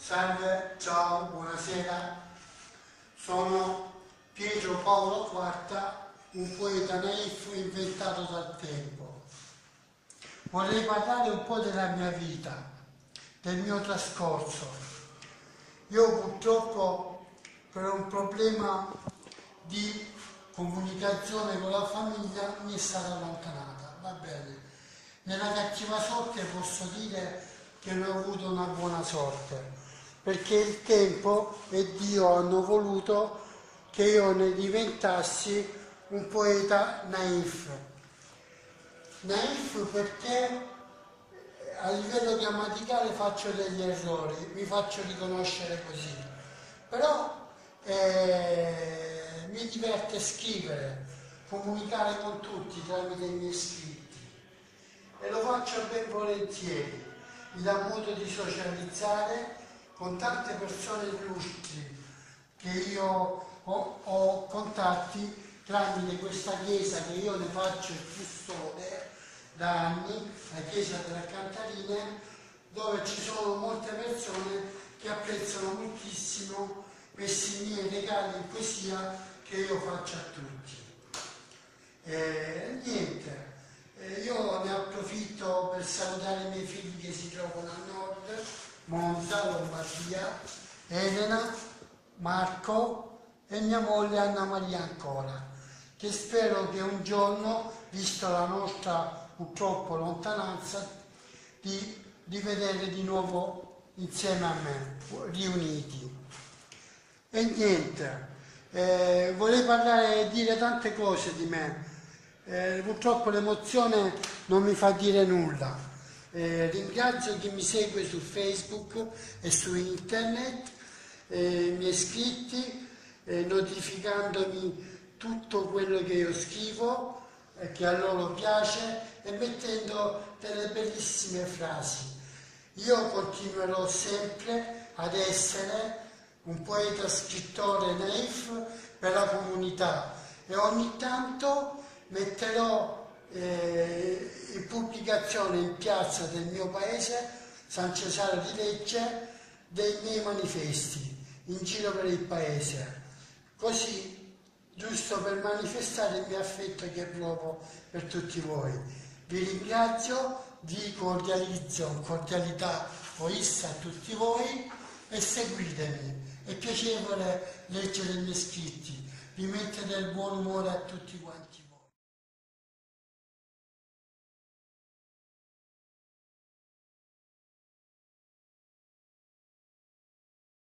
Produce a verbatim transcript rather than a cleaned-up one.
Salve, ciao, buonasera. Sono Pietro Paolo Quarta, un poeta naif inventato dal tempo. Vorrei parlare un po' della mia vita, del mio trascorso. Io purtroppo per un problema di comunicazione con la famiglia mi è stata allontanata, va bene. Nella cattiva sorte posso dire che non ho avuto una buona sorte, perché il tempo e Dio hanno voluto che io ne diventassi un poeta naif. Naif perché a livello grammaticale faccio degli errori, mi faccio riconoscere così, però eh, mi diverte scrivere, comunicare con tutti tramite i miei scritti e lo faccio ben volentieri, mi dà modo di socializzare con tante persone illustri che io ho, ho contatti tramite questa chiesa che io ne faccio il custode da anni, la chiesa delle Cantarine, dove ci sono molte persone che apprezzano moltissimo questi miei regali in poesia che io faccio a tutti. E, niente, eh, io ne approfitto per salutare i miei figli che si trovano a nord, Monza, Lombardia, Elena, Marco e mia moglie Anna Maria ancora, che spero che un giorno, visto la nostra purtroppo lontananza, di, di vedere di nuovo insieme a me, riuniti. E niente, eh, vorrei parlare e dire tante cose di me, eh, purtroppo l'emozione non mi fa dire nulla. Eh, ringrazio chi mi segue su Facebook e su internet, eh, i miei iscritti, eh, notificandomi tutto quello che io scrivo, eh, che a loro piace, e mettendo delle bellissime frasi. Io continuerò sempre ad essere un poeta scrittore naif per la comunità e ogni tanto metterò eh, in pubblicazione in piazza del mio paese, San Cesare di Lecce, dei miei manifesti in giro per il paese, così giusto per manifestare il mio affetto che provo per tutti voi. Vi ringrazio, vi cordializzo, cordialità poista a tutti voi e seguitemi. È piacevole leggere i miei scritti, vi mette del buon umore a tutti quanti voi.